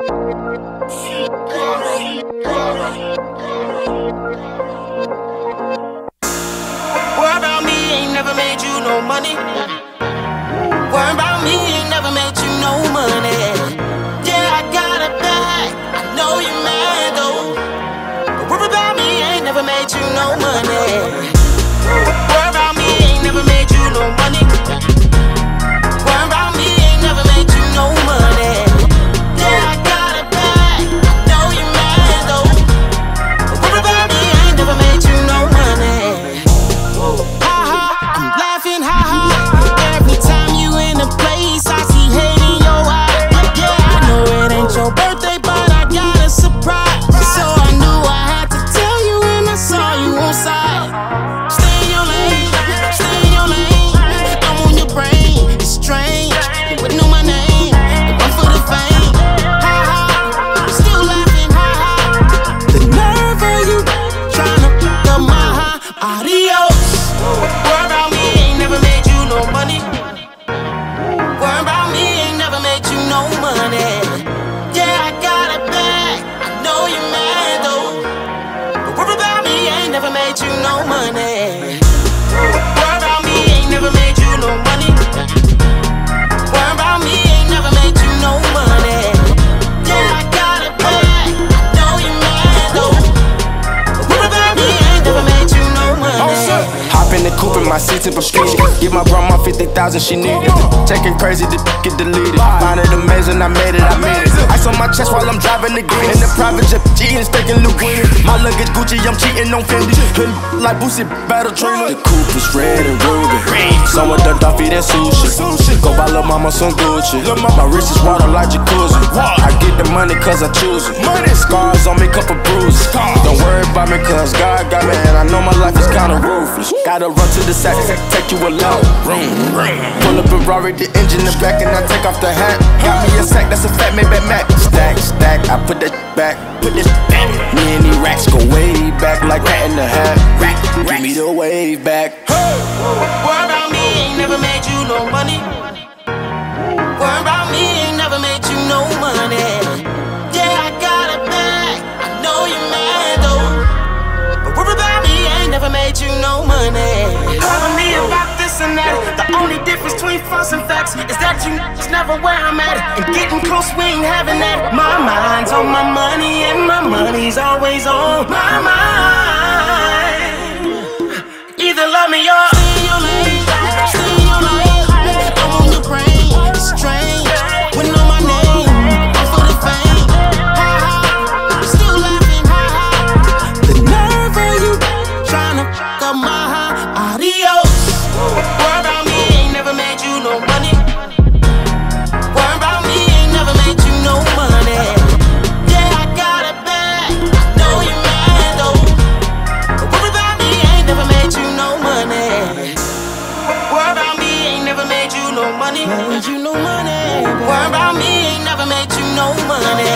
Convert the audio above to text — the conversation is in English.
Worry about me ain't never made you no money. Worry about me ain't never made you no money. Yeah, I got it back. I know you're mad though. But worry about me ain't never made you no money. Worry about me ain't never made you no money. Worry about me ain't never made you no money. Yeah, I got it back. I know you're mad though. But worry about me ain't never made you no money. Ha ha, I'm laughing ha ha. Every time you in a place, I see hate in your eyes. Yeah, I know it ain't your birthday, but I got a surprise. So I knew I had to tell you when I saw you on side. Stay in your lane, stay in your lane. I'm on your brain, it's strange. You wouldn't know my name, one for the fame. Ha ha, I'm still laughing ha ha. The nerve of you tryna fuck up my high. Adios. Worry about me ain't never made you no money. Worry about me ain't never made you no money. Yeah, I got it back. I know you're mad though. But worry about me ain't never made you no money. Worry about me ain't never made you no money. Worry about me ain't never made you no money. Yeah, I got it back. I know you're mad though. But worry about me ain't never made you no money. Hop in the coupe in my seat tip speeding. Give my grandma 50,000, she needed. Checking crazy, the get deleted. Find it amazing, I made it, I made it. Ice on my chest while I'm driving the green. In the private jet, G and staking Louis. My luggage Gucci, I'm cheating on Fendi. Like Boosie, battle trainer. The coupe is red and ruby. Someone done Duffy, that sushi. Go buy lil' mama some Gucci. My wrist is water like jacuzzi. I get the money cause I choose it. Scars on me, couple bruises. Don't worry about me cause God got me. And I know my life is kinda ruthless. Gotta run to the sack, take you alone. Pull up a Rari, the engine in the back, and I take off the hat. Got me a sack, that's a fat Maybach Mac. Stack, stack, I put that back. Put this back. Me and these racks go way back like Rat in the Hat. Give me the wave back. Worry about me ain't never made you no money. Worry about me ain't never made you no money. Yeah, I got it back. I know you're mad though. But worry about me ain't never made you no money. Calling me about this and that. The only difference between false and facts is that you never where I'm at. And getting close, we ain't having that. My mind's on my money and my money's always on my mind. Either love me or stay in your lane, stay in your lane. I'm on your brain, it's strange. When know my name, I'm for the fame. Ha ha, I'm still laughing ha ha. The nerve of you tryna fuck up my high. Adios. Worry about me ain't never made you no money. Worry about me ain't never made you no money. Yeah, I got it back. I know you're mad though. But worry about me ain't never made you no money. Worry about me ain't never made you no money. Worry about me ain't never made you no money.